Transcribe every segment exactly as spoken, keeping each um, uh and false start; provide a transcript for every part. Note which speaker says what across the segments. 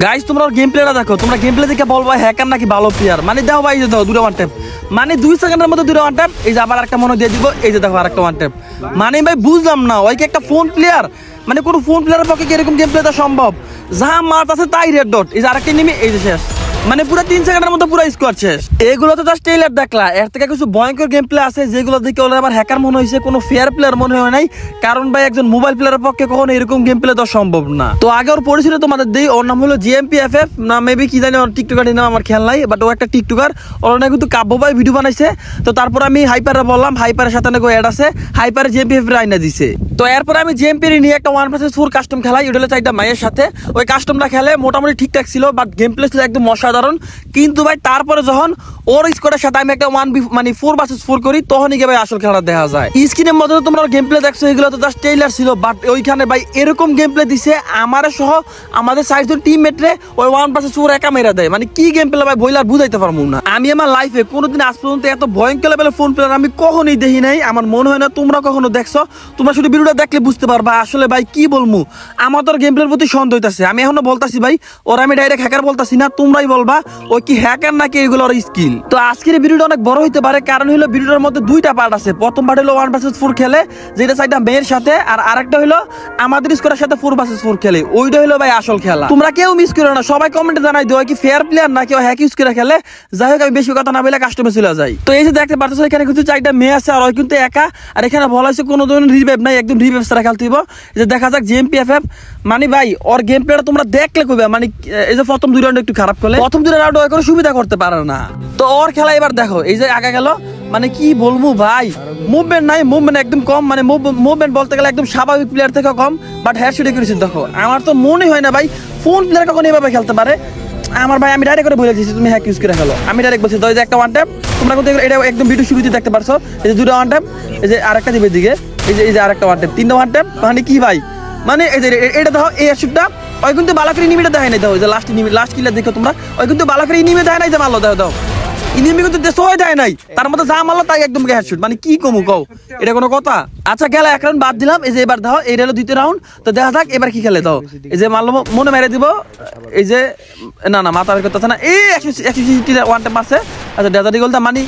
Speaker 1: Guys তোমরা game প্লেটা দেখো, তোমরা গেম প্লে দেখে বলবা হ্যাকার নাকি ভালো প্লেয়ার। মানে দেখো ভাই, এই যে দেখো দুটো ওয়ান ট্যাপ, মানে দুই সেকেন্ডের মধ্যে দুটো ওয়ান ট্যাপ। এই যে আবার একটা মনে দিয়ে দিব, এই যে দেখো আরেকটা ওয়ান ট্যাপ। মানে ভাই বুঝলাম না, ওই কি একটা ফোন প্লেয়ার? মানে কোনো ফোন প্লেয়ারের পক্ষে কি এরকম গেম প্লেটা সম্ভব? যা মার্ক আছে তাই রেড ডট। এই যে আরেকটা নিমি, এই যে শেষ। মানে পুরো তিন সেকেন্ডের মধ্যে পুরো স্কোয়ার শেষ। এগুলো তো জাস্ট ট্রেলার দেখলা, এর থেকে কিছু ভয়ঙ্কর গেম প্লে আছে যেগুলো দেখে ওরা আমার হ্যাকার মনে হয়েছে, কোনো ফেয়ার প্লেয়ার মনে হয় নাই। কারণ ভাই একজন মোবাইল প্লেয়ারের পক্ষে কখনো এরকম গেম প্লে তো সম্ভব না। তো আগে ওর পরিচয় তোমাদের দিই, ওর নাম হলো জিএমপিএফএফ না মেবি কি জানি, ওর টিকটকার নাম আমার খেয়াল নাই, বাট ও একটা টিকটকার। ওর না কিন্তু কাব্য ভাই ভিডিও বানাইছে। তো তারপর আমি হাইপারে বললাম, হাইপারের সাথে নাকি অ্যাড আছে, হাইপারে জিএমপিএফ আইনা দিছে। তো এরপরে আমি জিএমপি নিয়ে একটা ওয়ান ভার্সেস ফোর কাস্টম খেলাই, এটা হলো চারটা মায়ের সাথে। ওই কাস্টমটা খেলে মোটামুটি ঠিকঠাক ছিল, বাট গেম প্লে ছিল একদম অসাধারণ। কিন্তু ভাই তারপরে যখন ওর স্কোয়াডের সাথে আমি একটা ওয়ান মানে ফোর ভার্সেস ফোর করি, তখনই ভাই আসল খেলা দেখা যায়। স্ক্রিনের মধ্যে তোমরা গেম প্লে দেখছো, এগুলো তো জাস্ট ট্রেলার ছিল, বাট ওইখানে ভাই এরকম গেম প্লে দিছে আমার সহ আমাদের সাইজের টিমমেটরে ওই ওয়ান ভার্সেস ফোর একা মেরা দেয়। মানে কি গেম প্লে ভাই বইলার বুঝাইতে পারবো না। আমি আমার লাইফে কোনোদিন আজ পর্যন্ত এত ভয়ঙ্কর লেভেলের ফোন প্লেয়ার আমি কখনোই দেখি নাই। আমার মনে হয় না তোমরা কখনো দেখছো। তোমরা শুধু ভিডিওটা দেখলে বুঝতে পারবা আসলে ভাই কি বলবো। আমার তো গেম প্লের প্রতি সন্দেহ হইতাছে। আমি এখনো বলতাছি ভাই, ওর আমি ডাইরেক্ট হ্যাকার বলতাছি না, তোমরাই বলবা ওই কি হ্যাকার নাকি এগুলো ওর স্কিল। তো আজকের ভিডিওটা অনেক বড় হইতে পারে, কারণ হলো ভিডিওর মধ্যে দুইটা পার্ট আছে। প্রথম পার্ট হলো ওয়ান ভার্সেস ফোর খেলে, যেটা সাইডটা মেয়ের সাথে, আর আরেকটা হলো আমাদের স্কোরের সাথে ফোর ভার্সেস ফোর খেলে, ওইটা হলো ভাই আসল খেলা। তোমরা কেউ মিস করো না, সবাই কমেন্টে জানাই দিও কি ফেয়ার প্লেয়ার নাকি হ্যাক ইউজ করে খেলে। যাই হোক আমি বেশি কথা না বলে কাস্টমে চলে যাই। তো এই যে দেখতে পাচ্ছ এখানে কিন্তু চারটা মেয়ে আছে, আর ওই কিন্তু একা। আর এখানে বলা হয়েছে কোনো ধরনের রিভাইভ নাই, একদম রিভাইভ ছাড়া খেলতে হইব। এই যে দেখা যাক জিএমপিএফএফ, মানে ভাই ওর গেম প্লেটা তোমরা দেখলে কইবে। মানে এই যে প্রথম দুই রাউন্ড একটু খারাপ করলে, প্রথম দুই রাউন্ড ওই করে সুবিধা করতে পারে না। তো ওর খেলা এবার দেখো, এই যে আগা গেল, মানে কি বলবো ভাই, মুভমেন্ট নাই, মুভমেন্ট একদম কম। মানে মুভমেন্ট বলতে গেলে একদম স্বাভাবিক প্লেয়ার থেকে কম, বাট হেডশটে করেছে দেখো। আমার তো মনে হয় না ভাই ফোন প্লেয়ার কখন এভাবে খেলতে পারে। আমার ভাই আমি ডাইরেক্ট করে বলে দিচ্ছি তুমি হ্যাক ইউজ করে খেলো। আমি ডাইরেক্ট বলছি যে একটা ওয়ান ট্যাপ, তোমরা কিন্তু এটা একদম ভিডিও শুরুতে দেখতে পারছো। এই যে দুটো ওয়ান ট্যাপ, এই যে আরেকটা দিবে দিকে, এই যে এই যে আরেকটা ওয়ান ট্যাপ, তিনটা ওয়ান ট্যাপ। মানে কি ভাই, মানে এই যে এটা দেখো এই শুটটা, ওই কিন্তু বালাকরি ইনিমিটা দেখায় নাই। দাও যে লাস্ট ইনিমি, লাস্ট কিলার দেখো তোমরা, ওই কিন্তু বালাকরি ইনিমি দেখায় নাই যে মারলো। দাও দাও ইনিমি কিন্তু সবাই দেয় নাই, তার মধ্যে যা মারলো তাই একদম হেডশট। মানে কি কমু কও, এটা কোনো কথা? আচ্ছা গেল এক রাউন্ড বাদ দিলাম। এই যে এবার দাও, এটা হলো দ্বিতীয় রাউন্ড। তো দেখা যাক এবার কি খেলে। দাও এই যে মারলো, মনে মেরে দিব। এই যে না না মাথা বের করতেছে না, এই একশো একশো ওয়ান ট্যাপ মারছে। আচ্ছা ডেজার্টি গোলটা মানি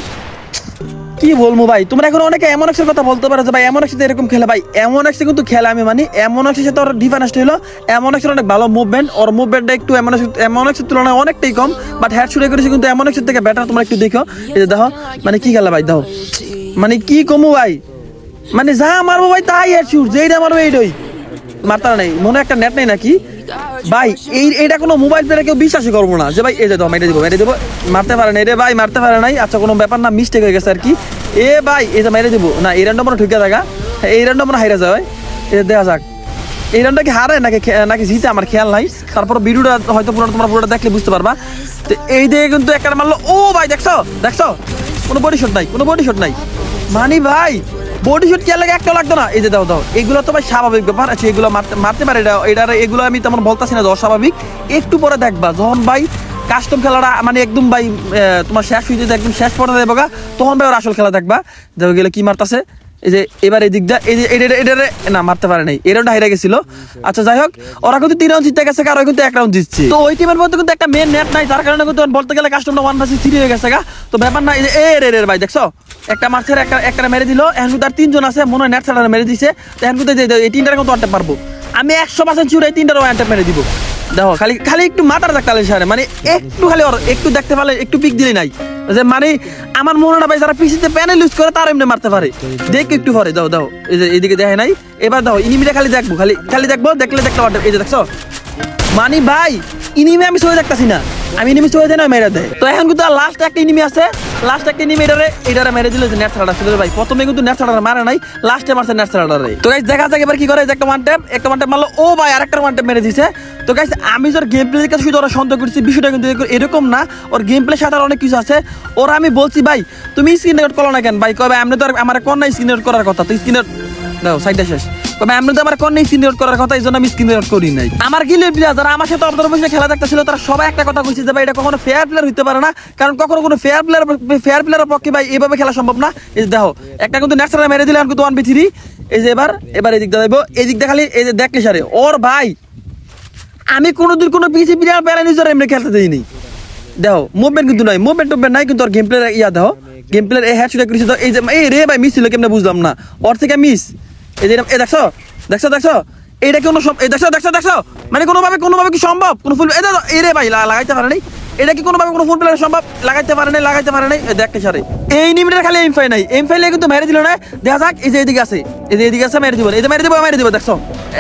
Speaker 1: কি বলবো ভাই। তোমরা এখন অনেকে এমন এক্সের কথা বলতে পারো যে ভাই এমন এক্সে এরকম খেলে। ভাই এমন এক্সে কিন্তু খেলে আমি মানি, এমন এক্সের সাথে ওর ডিফারেন্স হলো এমন এক্সের অনেক ভালো মুভমেন্ট, ওর মুভমেন্টটা একটু এমন এমন এক্সের তুলনায় অনেকটাই কম, বাট হেড শুটে করেছে কিন্তু এমন এক্সের থেকে বেটার। তোমরা একটু দেখো, এই যে দেখো মানে কি খেলা ভাই। দেখো মানে কি কমু ভাই, মানে যা মারবো ভাই তাই হেড শুট, যেইটা মারবো এইটাই মারতে নাই। মনে একটা নেট নেই নাকি ভাই, এই এইটা কোনো মোবাইল প্লেয়ারে কেউ বিশ্বাসই করবো না যে ভাই এই যে দাও মেরে দিব মেরে দিব। মারতে পারে নাই রে ভাই, মারতে পারে নাই। আচ্ছা কোনো ব্যাপার না, মিস্টেক হয়ে গেছে আর কি। এ ভাই এই যে মেরে দিব না, এই রাউন্ডটা মনে ঠুকে থাকা, এই রাউন্ডটা মনে হাইরা যায়। এ দেখা যাক এই রাউন্ডটা কি হারে নাকি নাকি জিতে, আমার খেয়াল নাই। তারপর ভিডিওটা হয়তো পুরো তোমরা পুরোটা দেখলে বুঝতে পারবা। তো এই দিকে কিন্তু একটা মারলো, ও ভাই দেখছো দেখছো কোনো বডি শট নাই, কোনো বডি শট নাই। মানি ভাই বডি শুট কে লাগে একটা লাগতো না। এই যে দাও দাও, এগুলো তো ভাই স্বাভাবিক ব্যাপার আছে, এগুলো মারতে মারতে পারে এটা এটা এগুলো আমি তেমন বলতাছি না যে অস্বাভাবিক। একটু পরে দেখবা যখন ভাই কাস্টম খেলাটা মানে একদম ভাই তোমার শেষ হয়ে যেতে একদম শেষ পড়ে দেবো গা, তখন ভাই ওর আসল খেলা দেখবা। দেখো গেলে কি মারতাছে। এই যে এবার এই দিকটা, এই যে এটা এটা না মারতে পারে নাই, এরাউন্ড হাইরা গেছিল। আচ্ছা যাই হোক, ওরা কিন্তু তিন রাউন্ড জিতে গেছে, আর ওই কিন্তু এক রাউন্ড জিতছে। তো ওই টিমের মধ্যে কিন্তু একটা মেন নেট নাই, তার কারণে কিন্তু বলতে গেলে কাস্টমটা ওয়ান ভার্সেস থ্রি হয়ে গেছে গা। তো ব্যাপার না, এই যে এ রে রে ভাই দেখছো একটা মারছে, একটা একটা মেরে দিল। এখন কিন্তু আর তিনজন আছে, মনে হয় নেট ছাড়া মেরে দিছে। এখন কিন্তু এই তিনটার কিন্তু ওয়ান ট্যাপ পারবো আমি একশো পার্সেন্ট শিওর, এই তিনটার ওয়ান ট্যাপ মেরে দিব। দেখো খালি খালি একটু মাথার দেখতে সারে, মানে একটু খালি ওর একটু দেখতে পারলে একটু পিক দিলে নাই যে মানে আমার মনে না ভাই যারা পিসিতে প্যানেল ইউজ করে তারা এমনি মারতে পারে। দেখ একটু পরে দাও দাও, এই যে এইদিকে দেখে নাই। এবার দাও ইনিমিটা খালি দেখবো, খালি খালি দেখবো, দেখলে দেখতে পারবে। এই যে দেখছো মানে ভাই ইনিমি আমি সরে দেখতেছি না, আমি ইনিমি সরে যাই না মেরে দেয়। তো এখন কিন্তু লাস্ট একটা ইনিমি আছে, লাস্ট একটা ইনিমি এটারে এটারে মেরে দিল যে নেট ছাড়া ছিল ভাই। প্রথমে কিন্তু নেট ছাড়া মারে নাই, লাস্টে মারছে নেট ছাড়ারে। তো গাইস দেখা যাক এবার কি করে। একটা ওয়ান ট্যাপ একটা ওয়ান ট্যাপ মারলো, ও ভাই আরেকটা ওয়ান ট্যাপ মেরে দিছে। তো গাইস আমি যার গেম প্লে দেখে শুধু ওরা সন্দেহ করছি, বিষয়টা কিন্তু এরকম না, ওর গেম প্লে সাথে অনেক কিছু আছে। ওরা আমি বলছি ভাই তুমি স্ক্রিন রেকর্ড করো না কেন ভাই, কবে আমি তো আমার কোন না স্ক্রিন রেকর্ড করার কথা, তো স্ক্রিন দাও সাইডটা শেষ। তবে আমি তো আমার কোন নেই স্ক্রিন রেকর্ড করার কথা, এই জন্য আমি স্ক্রিন রেকর্ড করি নাই। আমার গিলে প্লেয়ার যারা আমার সাথে অবতরণ বসে খেলা দেখতেছিল তারা সবাই একটা কথা কইছে যে ভাই এটা কখনো ফেয়ার প্লেয়ার হইতে পারে না, কারণ কখনো কোনো ফেয়ার প্লেয়ার ফেয়ার প্লেয়ারের পক্ষে ভাই এইভাবে খেলা সম্ভব না। এই যে দেখো একটা কিন্তু নেক্সট রাউন্ডে মেরে দিলে কিন্তু ওয়ান বি থ্রি। এই যে এবার এবার এই দিকটা যাইবো, এই দিকটা খালি এই যে দেখলি সারে ওর ভাই আমি কোনোদিন কোনো পিসি প্লেয়ার প্যারানিজার এমনি খেলতে দিইনি। দেখো মুভমেন্ট কিন্তু নাই, মুভমেন্ট টুভমেন্ট নাই, কিন্তু ওর গেম প্লেয়ার ইয়া দেখো, গেম প্লেয়ার এই হেডশট করেছে তো এই যে এই রে ভাই মিস ছিল কেমনে বুঝলাম না, ওর থেকে মিস। এই যে এই দেখছো দেখছো দেখছো এইটা কোনো এই দেখছো দেখছো দেখছো মানে কোনোভাবে কোনোভাবে কি সম্ভব কোনো ফুল এই রে ভাই লাগাইতে পারে নাই, এটা কি কোনোভাবে কোনো ফুল প্লেয়ার সম্ভব লাগাইতে পারে নাই লাগাইতে পারে নাই দেখতে সারে এই নিমিটের খালি এম ফাই নাই, এম ফাইলে কিন্তু মেরে দিল না। দেখা যাক এই যে এদিকে আছে, এই যে এদিকে আছে মেরে দিব, এই যে মেরে দিব মেরে দিব দেখছো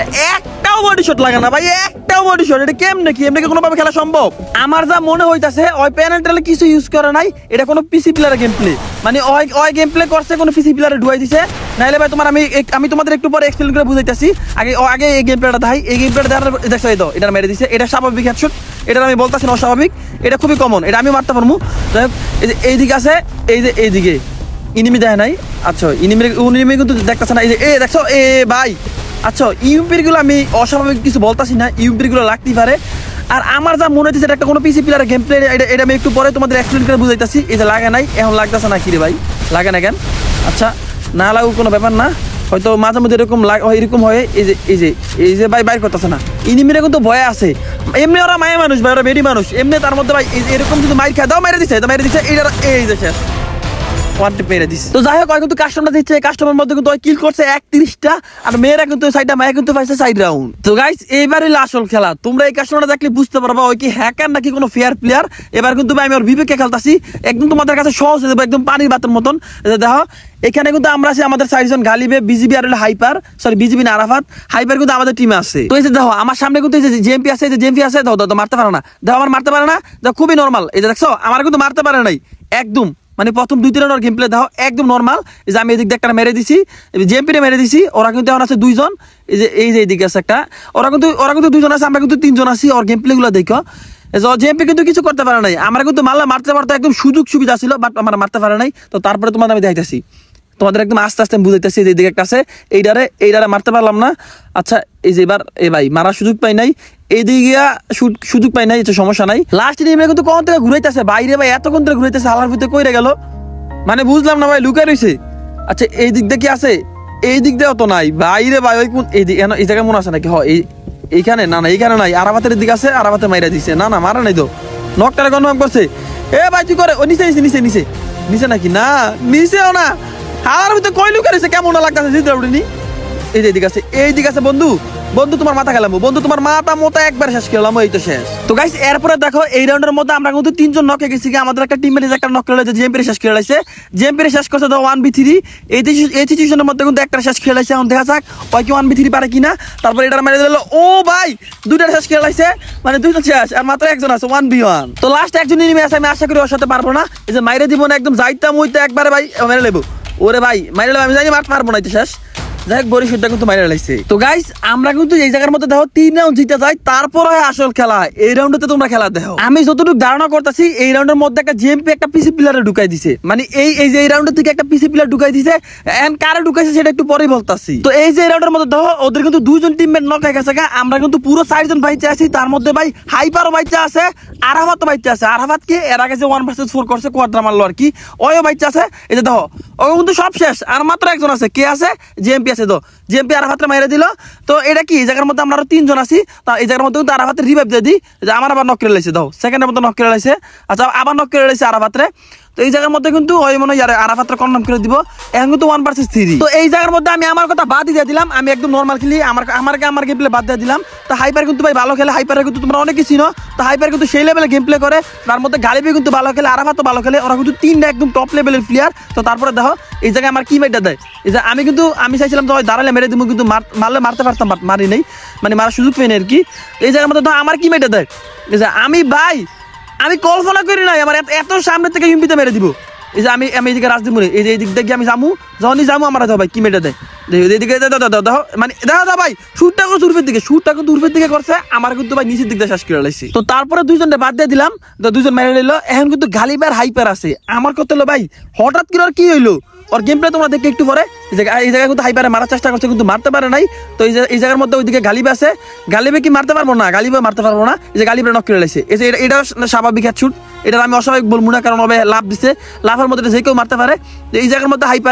Speaker 1: একটাও বডি শট লাগে না ভাই, একটাও বডি শট। এটা কেমনে কি এমনি কি কোনোভাবে খেলা সম্ভব? আমার যা মনে হইতাছে ওই প্যানেলটালে কিছু ইউজ করে নাই, এটা কোনো পিসি প্লেয়ারের গেম প্লে, মানে ওই ওই গেম প্লে করছে কোনো পিসি প্লেয়ারে ঢুয়াই দিছে। নাইলে ভাই তোমার আমি আমি তোমাদের একটু পরে এক্সপ্লেন করে বুঝাইতাছি। আগে আগে এই গেম প্লেটা দেখাই, এই গেম প্লেটা দেখার দেখছো এই তো এটা মেরে দিছে, এটা স্বাভাবিক হেডশট, এটা আমি বলতাছি না অস্বাভাবিক, এটা খুবই কমন, এটা আমি মারতে পারবো। যাই হোক এই যে এইদিকে আছে, এই যে এইদিকে ইনিমি দেয় নাই, আচ্ছা ইনিমি ইনিমি কিন্তু দেখতেছে না, এই যে এ দেখছো এ ভাই। আচ্ছা ইউপির গুলো আমি অস্বাভাবিক কিছু বলতাছি না, ইউপির গুলো লাগতেই পারে। আর আমার যা মনে হচ্ছে এটা একটা কোনো পিসি প্লেয়ারের গেম প্লে, এটা এটা আমি একটু পরে তোমাদের এক্সপ্লেন করে বুঝাইতাছি। এই যে লাগে নাই এখন লাগতেছে না কি রে ভাই, লাগে না কেন? আচ্ছা না লাগুক কোনো ব্যাপার না, হয়তো মাঝে মধ্যে এরকম এরকম হয়। এই যে এই যে এই যে ভাই বাইর করতেছে না, ইনিমিরা কিন্তু ভয়ে আছে, এমনি ওরা মায়ের মানুষ ভাই, ওরা বেডি মানুষ এমনি, তার মধ্যে ভাই এরকম যদি মাইর খায় দাও মেরে দিচ্ছে মেরে দিচ্ছে এইটা এই যে শেষ ওয়ান টিপ মেরে দিচ্ছে। তো যাই হোক কিন্তু কাস্টমার দিচ্ছে, কাস্টমার মধ্যে কিন্তু কিল করছে একত্রিশটা, আর মেয়েরা কিন্তু সাইডটা মায়ের কিন্তু পাইছে সাইড রাউন্ড। তো গাইস এইবারই আসল খেলা, তোমরা এই কাস্টমারটা দেখলে বুঝতে পারবা ওই কি হ্যাকার নাকি কোনো ফেয়ার প্লেয়ার। এবার কিন্তু আমি ওর বিবেকে খেলতাছি, একদম তোমাদের কাছে সহজ হয়ে যাবে, একদম পানির বাতের মতন। দেখো এখানে কিন্তু আমরা আছি আমাদের চারজন, গালিবে বিজিবি আর হাইপার, সরি বিজিবি না আরাফাত, হাইপার কিন্তু আমাদের টিমে আছে। তো এই যে দেখো আমার সামনে কিন্তু এই যে জেএমপি আছে, এই যে জেএমপি আছে, দাও দাও মারতে পারে না, দেখো আমার মারতে পারে না, দেখো খুবই নরমাল। এই যে দেখছো আমার কিন্তু মারতে পারে নাই একদম, মানে প্রথম দুই তিন রাউন্ড গেম প্লে দেখো একদম নরমাল। এই যে আমি এদিক দিয়ে একটা মেরে দিছি, জেএমপিরে মেরে দিছি, ওরা কিন্তু এখন আছে দুইজন, এই যে এই যে এইদিকে আছে একটা, ওরা কিন্তু ওরা কিন্তু দুইজন আছে, আমরা কিন্তু তিনজন আছি। ওর গেম প্লে গুলো দেখো, জেএমপি কিন্তু কিছু করতে পারে নাই, আমরা কিন্তু মারলে মারতে পারতো, একদম সুযোগ সুবিধা ছিল, বাট আমরা মারতে পারে নাই। তো তারপরে তোমাদের আমি দেখাইতেছি, তোমাদের একদম আস্তে আস্তে আমি বুঝাইতেছি। যে দিকে একটা আছে, এইটারে এইটারে মারতে পারলাম না। আচ্ছা এই যে এবার এ ভাই মারার সুযোগ পাই নাই, এইদিকে সুযোগ পাই নাই, এটা সমস্যা নাই। লাস্ট টিমে কিন্তু কখন থেকে ঘুরাইতেছে বাইরে ভাই, এতক্ষণ থেকে ঘুরাইতেছে, হালার ভিতরে কইরে গেল মানে বুঝলাম না ভাই, লুকায় রয়েছে। আচ্ছা এই দিক দিয়ে কি আছে, এই দিক দিয়েও তো নাই বাইরে ভাই, ওই কোন এই এই জায়গায় মনে আছে নাকি? হ এইখানে না না এইখানে নাই, আরাবাতের দিকে আছে, আরাবাতে মাইরা দিছে, না না মারা নাই তো, নকটারে কনফার্ম করছে। এ ভাই তুই করে ও নিচে নিচে নিচে নিচে নিচে নাকি না নিচেও না, হালার ভিতরে কই লুকায় রয়েছে, কেমন লাগতেছে জিতে উঠেনি। এই যে এদিকে আছে, এই দিকে আছে বন্ধু, বন্ধু তোমার মাথা খেলাম, বন্ধু তোমার মাথা মোটা একবার শেষ করলাম, এই তো শেষ। তো গাইস এরপরে দেখো এই রাউন্ডের মধ্যে আমরা কিন্তু তিনজন নক হয়ে গেছি, আমাদের একটা টিমমেট একটা নক করে লাইছে, জেএমপি শেষ করে লাইছে, জেএমপি শেষ করছে তো ওয়ান বি থ্রি। এই এই সিচুয়েশনের মধ্যে কিন্তু একটা শেষ খেলে লাইছে, এখন দেখা যাক ওই কি ওয়ান বি থ্রি পারে কিনা। তারপরে এটা মেরে দিল, ও ভাই দুইটা শেষ খেলে লাইছে, মানে দুইজন শেষ, আর মাত্র একজন আছে ওয়ান বি ওয়ান। তো লাস্ট একজন এনিমি আছে, আমি আশা করি ওর সাথে পারবো না, এই যে মাইরে দিব না, একদম যাইতাম ওইতে একবারে ভাই মেরে লেবো, ওরে ভাই মাইরে লেবো, আমি জানি মারতে পারবো না, এই শেষ। যাই হোক বরিশালটা কিন্তু মাইরে লাইছে। তো গাইস আমরা কিন্তু এই জায়গার মধ্যে দেখো তিন রাউন্ড জিতে যাই, তারপর হয় আসল খেলা। এই রাউন্ডে তোমরা খেলা দেখো, আমি যতটুকু ধারণা করতেছি এই রাউন্ডের মধ্যে একটা জেএমপি একটা পিসি প্লেয়ারে ঢুকাই দিছে, মানে এই এই যে এই রাউন্ডের থেকে একটা পিসি প্লেয়ার ঢুকাই দিছে, এন্ড কারে ঢুকাইছে সেটা একটু পরেই বলতাছি। তো এই যে এই রাউন্ডের মধ্যে দেখো ওদের কিন্তু দুইজন টিমমেট নক হয়ে গেছে, আমরা কিন্তু পুরো চারজন বাইচে আছি, তার মধ্যে ভাই হাইপারও বাইচে আছে, আরাফাতও বাইচে আছে। আরাফাত কি এর আগে যে ওয়ান ভার্সেস ফোর করছে কোয়াড্রা মারলো আর কি, ওইও বাইচে আছে। এই যে দেখো ও কিন্তু সব শেষ, আর মাত্র একজন আছে, কে আছে? জেএমপি আছে। তো জেএমপি আরাফাতরে মাইরে দিল। তো এটা কি এই জায়গার মধ্যে আমরা আরো তিনজন আছি, তা এই জায়গার মধ্যে কিন্তু আরাফাতের রিভাইভ দিয়ে দিই, যে আমার আবার নক করে লাইছে, দাও সেকেন্ডের মধ্যে নক করে লাইছে। আচ্ছা আবার নক করে লাইছে আরাফাতরে। তো এই জায়গার মধ্যে কিন্তু ওই মনে হয় আরাফাতরে কনফার্ম করে দিব, এখন কিন্তু ওয়ান ভার্সেস থ্রি। তো এই জায়গার মধ্যে আমি আমার কথা বাদ দিয়ে দিলাম, আমি একদম নর্মাল খেলি, আমার আমাকে আমার গেম প্লে বাদ দিয়ে দিলাম। তো হাইপার কিন্তু ভাই ভালো খেলে, হাইপারে কিন্তু তোমরা অনেকে চিনো। তো হাইপার কিন্তু সেই লেভেলে গেম প্লে করে, তার মধ্যে গালিবি কিন্তু ভালো খেলে, আরাফাতও ভালো খেলে, ওরা কিন্তু তিনটা একদম টপ লেভেলের প্লেয়ার। তো তারপরে দেখো এই জায়গায় আমার কি মেয়েটা দেয়, এই যে আমি কিন্তু আমি চাইছিলাম তো দাঁড়ালে মেরে দিব, কিন্তু মারলে মারতে পারতাম, মারি নেই, মানে মারার সুযোগ পেয়ে আর কি। এই জায়গার মধ্যে ধর আমার কি মেয়েটা দেয়, আমি ভাই আমি কল্পনা করি নাই আমার এত সামনে থেকে ইউপিতে মেরে দিব। এই যে আমি আমি এদিকে রাজদীপ মনে এই যে এদিক দেখি আমি যাবো, যখনই যাবো আমার ভাই কি মেয়েটা দেয়, এদিকে দেখো মানে দেখো দা ভাই শুটটা করছে উর্ফের দিকে, শুটটা কিন্তু উর্ফের দিকে করছে, আমার কিন্তু ভাই নিচের দিক দিয়ে শেষ করে লাইছি। তো তারপরে দুইজনটা বাদ দিয়ে দিলাম, দুইজন মেরে নিল। এখন কিন্তু গালিবার হাইপার আছে, আমার কথা হলো ভাই হঠাৎ করে কি হইলো ওর গেম প্লে তোমরা দেখে একটু পরে। এই জায়গায় কিন্তু হাইপারে মারার চেষ্টা করছে, কিন্তু মারতে পারে নাই। তো এই জায়গার মধ্যে ওইদিকে গালিব আছে, গালিবে কি মারতে পারবো না, গালিবে মারতে পারবো না, এই যে গালিবে নক করে লাইছে। এই যে এটা স্বাভাবিক হেডশট, এটা আমি অস্বাভাবিক বলবো না, কারণ হবে লাভ দিচ্ছে, লাভের মধ্যে যে কেউ মারতে পারে। এই জায়গার মধ্যে হাইপারে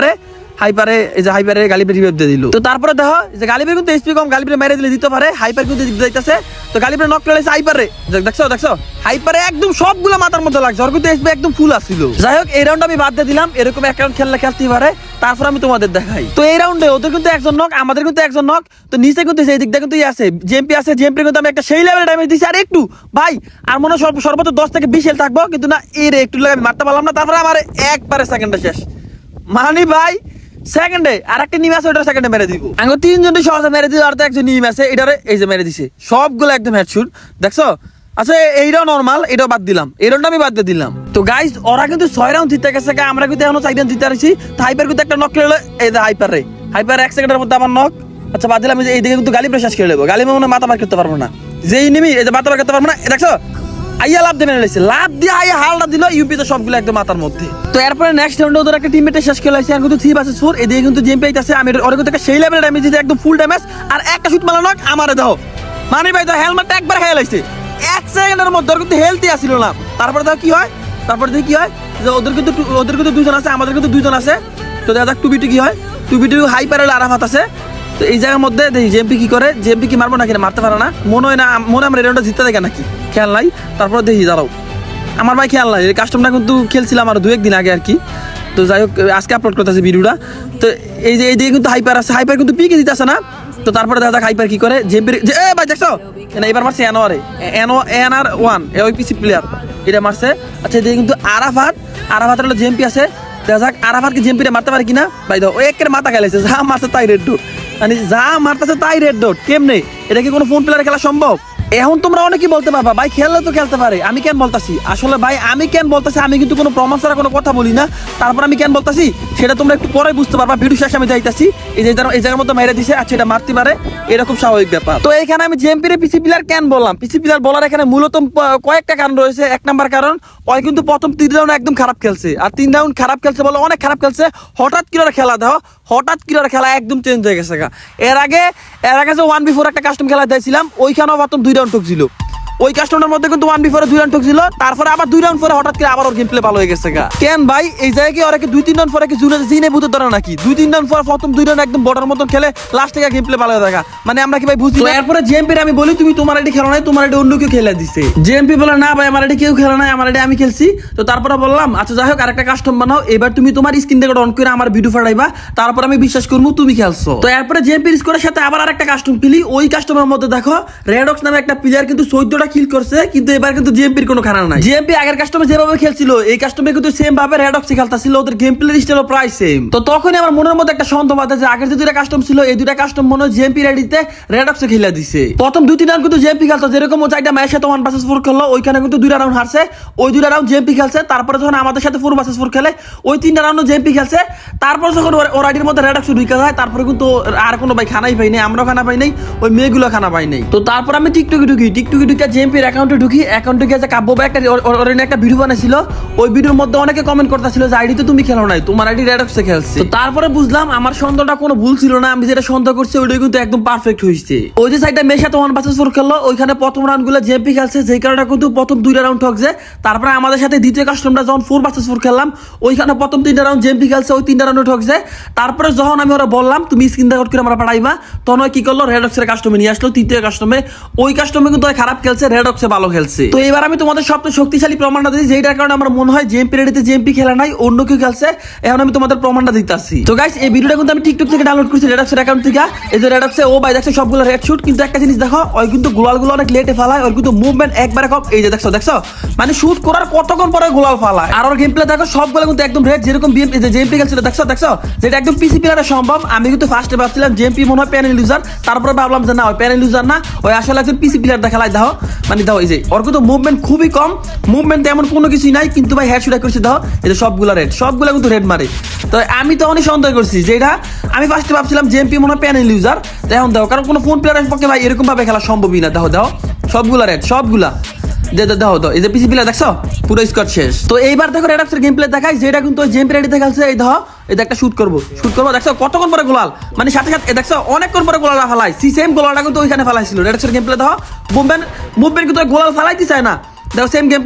Speaker 1: হাইপারে এই যে হাইপারে গালিবে রিভাইভ দিয়ে দিল। তো তারপরে দেখো যে গালিবে কিন্তু এসপি কম, গালিবে মেরে দিলে দিতে পারে, হাইপার কিন্তু দিতেছে। তো গালিবে নক করে হাইপারে, দেখছো দেখছো হাইপারে একদম সবগুলো মাথার মধ্যে লাগছে, ওর কিন্তু এসপি একদম ফুল আসছিল। যাই হোক এই রাউন্ড আমি বাদ দিয়ে দিলাম, এরকম এক রাউন্ড খেললে খেলতে পারে, তারপর আমি তোমাদের দেখাই। তো এই রাউন্ডে ওদের কিন্তু একজন নক, আমাদের কিন্তু একজন নক। তো নিচে কিন্তু সেই দিকটা কিন্তু আছে জেএমপি আছে, জেএমপি কিন্তু আমি একটা সেই লেভেল ড্যামেজ দিছি। আর একটু ভাই আর মনে হয় সর্বোচ্চ দশ থেকে বিশ হেল থাকবো, কিন্তু না এর একটু লাগে আমি মারতে পারলাম না। তারপরে আমার একবারে সেকেন্ডে শেষ, মানে ভাই সেকেন্ডে আর একটা নিম আছে, ওটা সেকেন্ডে মেরে দিব। আমি তিনজনই সহজে মেরে দিল, আর তো একজন নিম আছে এটারে এই যে মেরে দিছে, সবগুলো একদম হেডশুট দেখছো। আচ্ছা এইটাও নরমাল, এটাও বাদ দিলাম, এই রাউন্ডটা আমি বাদ দিয়ে দিলাম। তো গাইস ওরা কিন্তু ছয় রাউন্ড জিতে গেছে, আমরা কিন্তু এখনো চার রাউন্ড জিতে আসছি। তো হাইপার কিন্তু একটা নক খেলে এই যে হাইপার রে, হাইপার এক সেকেন্ডের মধ্যে আমার নক। আচ্ছা বাদ দিলাম, এই দিকে কিন্তু গালি প্রেসাস খেলে দেবো, গালি মনে মাথা বার করতে পারবো না, যেই নিমি এই যে মাথা বার করতে পারবো না। দেখছো আইয়া লাভ দিয়ে মেরে লাইছে, লাভ দিয়ে আইয়া হালটা দিল, ইউপি তো সবগুলো একদম মাথার মধ্যে। তো এরপরে নেক্সট রাউন্ডে ওদের একটা টিমমেটে শেষ খেলে আছে, আর কিন্তু থ্রি ভার্সেস ফোর, এদিকে কিন্তু জেএমপি আইতাছে, আমি ওর কিন্তু একটা সেই লেভেলের ড্যামেজ দিতে একদম ফুল ড্যামেজ, আর একটা শুট মারা নক আমারে দাও। মানে ভাই তো হেলমেটটা একবার খেয়ে লাইছে এক সেকেন্ডের মধ্যে, ওর কিন্তু হেলথই আসিল না। তারপরে দেখো কি হয়, তারপরে দেখি কি হয় যে ওদের কিন্তু ওদের কিন্তু দুজন আছে, আমাদের কিন্তু দুজন আছে। তো দেখা যাক টু বিটি কি হয়, টু বিটি হাইপার হলে আরাফাত আছে। তো এই জায়গার মধ্যে দেখি জেএমপি কি করে, জেএমপি কি মারবো নাকি, মারতে পারে না মনে হয় না, মনে আমরা রাউন্ডটা জিততে দেখে নাকি খেয়াল নাই। তারপরে দেখি দাঁড়াও আমার ভাই খেয়াল নাই, এই কাস্টমটা কিন্তু খেলছিলাম আর দু একদিন আগে আর কি। তো যাই হোক আজকে আপলোড করতেছে ভিডিওটা। তো এই যে এইদিকে কিন্তু হাইপার আছে, হাইপার কিন্তু পিকে দিতে আসে না। তো তারপরে দেখা যাক হাইপার কি করে, জেএমপি এ ভাই দেখছো এবার মারছে এনো আরে এনো এন আর ওয়ান ওই পিসি প্লেয়ার এটা মারছে। আচ্ছা এদিকে কিন্তু আরাফাত, আরাফাতের হলো জেএমপি আছে, দেখা যাক আরাফাত কি জেএমপিটা মারতে পারে কিনা। ভাই দাও ওই একের মাথা খেলাইছে, যা মারছে তাই রেড ডট, মানে যা মারতেছে তাই রেড ডট। কেমনে এটা কি কোনো ফোন প্লেয়ারে খেলা সম্ভব? এখন তোমরা অনেকেই বলতে পারবা ভাই খেললে তো খেলতে পারে, আমি কেন বলতাছি আসলে ভাই আমি কেন বলতাছি, আমি কিন্তু কোনো প্রমাণ ছাড়া কোনো কথা বলি না। তারপর আমি কেন বলতাছি সেটা তোমরা একটু পরে বুঝতে পারবা, ভিডিও শেষে আমি যাইতাছি। এই যে এই জায়গার মধ্যে মেরে দিছে, আচ্ছা এটা মারতে পারে, এরকম স্বাভাবিক ব্যাপার। তো এখানে আমি জেএমপির পিসি প্লেয়ার কেন বললাম, পিসি প্লেয়ার বলার এখানে মূলত কয়েকটা কারণ রয়েছে। এক নাম্বার কারণ ওই কিন্তু প্রথম তিন রাউন্ড একদম খারাপ খেলছে, আর তিন রাউন্ড খারাপ খেলছে বলে অনেক খারাপ খেলছে। হঠাৎ করে খেলা দাও, হঠাৎ করে খেলা একদম চেঞ্জ হয়ে গেছে। এর আগে এর আগে যে ওয়ান বিফোর একটা কাস্টম খেলা দিয়েছিলাম, ওইখানেও প্রথম দুই রাউন্ড ঠকছিল, ওই কাস্টমারের মধ্যে কিন্তু ওয়ান বিফোরে দুই রাউন্ড ঠকছিল। তারপরে আবার দুই রাউন্ড পরে হঠাৎ করে আবার ওর গেম প্লে ভালো হয়ে গেছে। কেন ভাই এই জায়গায় কি ওরা কি দুই তিন রাউন্ড পরে কি জুনে জিনে ভূত ধরে নাকি? দুই তিন রাউন্ড পর প্রথম দুই রাউন্ড একদম বড়ার মতন খেলে লাস্ট থেকে গেম প্লে ভালো হয়ে থাকা, মানে আমরা কি ভাই বুঝি? এরপরে জেএমপি আমি বলি তুমি তোমার আইডি খেলো নাই, তোমার আইডি অন্য কেউ খেলে দিছে। জেএমপি বলে না ভাই আমার আইডি কেউ খেলে নাই, আমার আইডি আমি খেলছি। তো তারপরে বললাম আচ্ছা যাই হোক আরেকটা কাস্টম বানাও, এবার তুমি তোমার স্ক্রিন রেকর্ড অন করে আমার ভিডিও ফাটাইবা, তারপর আমি বিশ্বাস করবো তুমি খেলছো। তো এরপরে জেএমপি স্কোরের সাথে আবার আরেকটা কাস্টম খেলি, ওই কাস্টমের মধ্যে দেখো রেডক্স নামে একটা প্লেয়ার কিন্তু চোদ্দটা কিল করছে, কিন্তু এবার কিন্তু জেএমপির কোনো খানা নাই। জেএমপি আগের কাস্টমে যেভাবে খেলছিল এই কাস্টমে কিন্তু সেম ভাবে রেডক্সি খেলতাছিল, ওদের গেম প্লে স্টাইলও প্রায় সেম। তো তখনই আমার মনের মধ্যে একটা সন্দেহ বাধে যে আগের যে দুইটা কাস্টম ছিল এই দুইটা কাস্টম মনে হয় জেএমপি রেডিতে রেডক্সে খেলে দিছে। প্রথম দুই তিন রাউন্ড কিন্তু জেএমপি খেলতো, যেরকম ও চারটা ম্যাচের সাথে ওয়ান ভার্সেস ফোর খেললো, ওইখানে কিন্তু দুইটা রাউন্ড হারছে, ওই দুইটা রাউন্ড জেএমপি খেলছে। তারপরে যখন আমাদের সাথে ফোর ভার্সেস ফোর খেলে ওই তিনটা রাউন্ড জেএমপি খেলছে। তারপর যখন ওর আইডির মধ্যে রেডক্স ঢুকে যায়, তারপরে কিন্তু আর কোনো ভাই খানাই পাই নাই, আমরাও খানা পাই নাই, ওই মেয়েগুলো খানা পাই নাই। তো তারপর আমি টিকটকে ঢুকি, টিকটকে ঢুকে জেএমপির অ্যাকাউন্টে ঢুকি, অ্যাকাউন্টে গিয়ে কাব্য ভাই একটা একটা ভিডিও বানাইছিল, ওই ভিডিওর মধ্যে অনেকে কমেন্ট করতেছিল যে আইডি তো তুমি খেলো নাই, তোমার আইডি রেডক্সে খেলছে। তো তারপরে বুঝলাম আমার সন্দেহটা কোনো ভুল ছিল না, আমি যেটা সন্দেহ করছি ওইটা কিন্তু একদম পারফেক্ট হয়েছে। ওই যে সাইডটা মেশা তো ওয়ান ভার্সেস ফোর খেললো, ওইখানে প্রথম রাউন্ড গুলো জেএমপি খেলছে, যেই কারণে কিন্তু প্রথম দুইটা রাউন্ড ঠকছে। তারপরে আমাদের সাথে দ্বিতীয় কাস্টমটা যখন ফোর ভার্সেস ফোর খেললাম, ওইখানে প্রথম তিনটা রাউন্ড জেএমপি খেলছে, ওই তিনটা রাউন্ড ঠকছে। তারপরে যখন আমি ওরা বললাম তুমি স্ক্রিন রেকর্ড করে আমরা পাঠাইবা, তখন ওই কি করলো রেডক্সের কাস্টমে নিয়ে আসলো, তৃতীয় কাস্টমে। ওই কাস্টমে কিন্তু খারাপ খেলছে, রেডক্সে ভালো খেলছে। তো এবার আমি তোমাদের সবচেয়ে শক্তিশালী প্রমাণটা দিই, যেটার কারণে আমার মনে হয় জেএমপি রেডিতে জেএমপি খেলা নাই, অন্য কেউ খেলছে। এখন আমি তোমাদের প্রমাণটা দিতেছি। তো গাইস এই ভিডিওটা কিন্তু আমি টিকটক থেকে ডাউনলোড করছি, রেডক্সের অ্যাকাউন্ট থেকে। এই যে রেডক্সে ও ভাই দেখছো সবগুলো রেড শুট, কিন্তু একটা জিনিস দেখো ওই কিন্তু গোলালগুলো অনেক লেটে ফালায়, ওর কিন্তু মুভমেন্ট একবারে কম। এই যে দেখছো দেখছো মানে শুট করার কতক্ষণ পরে গোলাল ফালায়, আর ওর গেম প্লে দেখো সবগুলো কিন্তু একদম রেড, যেরকম জেএমপি খেলছিল দেখছো দেখছো, যেটা একদম পিসি প্লেয়ারে সম্ভব। আমি কিন্তু ফার্স্টে ভাবছিলাম জেএমপি মনে হয় প্যানেল ইউজার, তারপরে ভাবলাম যে না ওই প্যানেল ইউজার না, ওই আসলে একজন পিসি প্লেয়ার দেখালাই দাও। মানে দাও এই যে ওর কিন্তু মুভমেন্ট খুবই কম, মুভমেন্ট এমন কোনো কিছুই নাই, কিন্তু ভাই হেড শুট করছি দাও, এই যে সবগুলো রেড, সবগুলো কিন্তু রেড মারে। তো আমি তো অনেক সন্দেহ করছি যেটা আমি ফার্স্টে ভাবছিলাম জেএমপি মনে হয় প্যানেল ইউজার, এখন দাও কারণ কোনো ফোন প্লেয়ারের পক্ষে ভাই এরকম ভাবে খেলা সম্ভবই না। দাও দাও সবগুলা রেড, সবগুলা দেখো তো এই যে পিসি প্লেয়ার দেখছো পুরো স্কোর শেষ। তো এইবার দেখো রেডক্সের গেম প্লে দেখাই, যেটা কিন্তু ওই জেএমপি রেডি দেখাচ্ছে। এই দেখো এটা একটা শুট করবো, শুট করবো দেখছো কতক্ষণ পরে গোলাল, মানে সাথে সাথে দেখছো অনেকক্ষণ পরে গোলাল ফালাই, সি সেম গোলালটা কিন্তু ওইখানে ফালাইছিল। রেডক্সের গেম প্লে দেখো মুভমেন্ট মুভমেন্ট কিন্তু গোলাল ফালাইতে চায় না, দেখো সেম গেম প্লে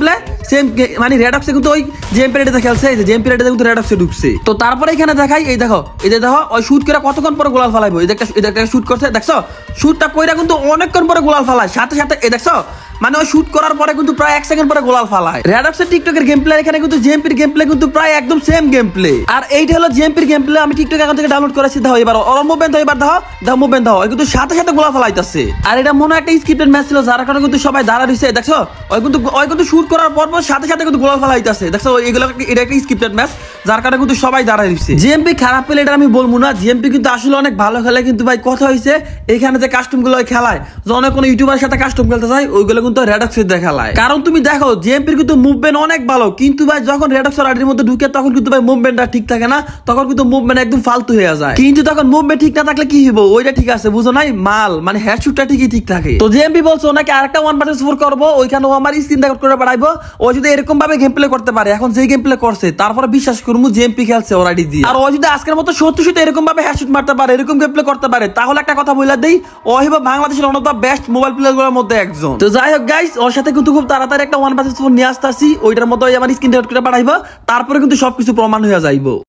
Speaker 1: সেম মানে রেডক্সে কিন্তু ওই জেএমপি রেডে খেলছে, এই যে জেএমপি রেডে কিন্তু রেডক্সে ঢুকছে। তো তারপরে এখানে দেখাই, এই দেখো এই যে দেখো ওই শুট করে কতক্ষণ পরে গোলাল ফালাইবো, এই একটা এটা একটা শুট করছে দেখছো, শুটটা কইরা কিন্তু অনেকক্ষণ পরে গোলাল ফালায়, সাথে সাথে এই দেখছো মানে ওই শুট করার পরে কিন্তু প্রায় এক সেকেন্ড পরে গোলাল ফালায়। রেডক্সের টিকটকের গেম প্লে এখানে কিন্তু জেএমপির গেম প্লে কিন্তু প্রায় একদম সেম গেম প্লে। আর এইটা হলো জেএমপির গেম প্লে, আমি টিকটক এখন থেকে ডাউনলোড করেছি। দেখো এবার ওর মুভমেন্ট দাও, এবার দাও দাও মুভমেন্ট দাও, ওই কিন্তু সাথে সাথে গোলাল ফালাইতেছে। আর এটা মনে একটা স্ক্রিপ্টেড ম্যাচ ছিল, যার কারণে কিন্তু সবাই দাঁড়া রইছে দেখছো, ওই কিন্তু ওই কিন্তু শুট করার পর পর সাথে সাথে কিন্তু গোলাল ফালাইতেছে দেখছো, এগুলো এটা একটা স্ক্রিপ্টেড ম্যাচ, যার কারণে কিন্তু সবাই দাঁড়ায় রইছে। জেএমপি খারাপ পেলে এটা আমি বলবো না, জেএমপি কিন্তু আসলে অনেক ভালো খেলে। কিন্তু ভাই কথা হইছে এখানে যে কাস্টম গুলো খেলায়, যখন কোনো ইউটিউবার সাথে কাস্টম খেলতে চায় ওইগুলো কিন্তু রেডক্সে দেখালায়। কারণ তুমি দেখো জেএমপির কিন্তু মুভমেন্ট অনেক ভালো, কিন্তু ভাই যখন রেডক্স আইডির মধ্যে ঢুকে তখন কিন্তু ভাই মুভমেন্টটা ঠিক থাকে না, তখন কিন্তু মুভমেন্ট একদম ফালতু হয়ে যায়। কিন্তু তখন মুভমেন্ট ঠিক না থাকলে কি হইব, ওইটা ঠিক আছে বুঝো নাই, মাল মানে হেডশুটটা ঠিকই ঠিক থাকে। তো জেএমপি বলছো নাকি আরেকটা ওয়ান ভার্সেস ফোর করবো, ওইখানে আমার স্ক্রিন রেকর্ড করে বাড়াইবো, ও যদি এরকম ভাবে গেম প্লে করতে পারে, এখন যে গেম প্লে করছে তারপরে বিশ্বাস করবো জেএমপি খেলছে ওর আইডি দিয়ে। আর ও যদি আজকের মতো সত্যি সত্যি এরকম ভাবে হেডশুট মারতে পারে, এরকম গেম প্লে করতে পারে, তাহলে একটা কথা বলে দেই, ও হইব বাংলাদেশের one of the best mobile player গুলোর মধ্যে একজন। তো যাই হোক গাইস, ওর সাথে কিন্তু খুব তাড়াতাড়ি একটা ওয়ান ভার্সেস ফোর নিয়ে আসতেছি, ওইটার মতো আমার স্ক্রিন রেকর্ড করে বাড়াইবো, তারপরে কিন্তু সবকিছু প্রমাণ হয়ে যাইবো।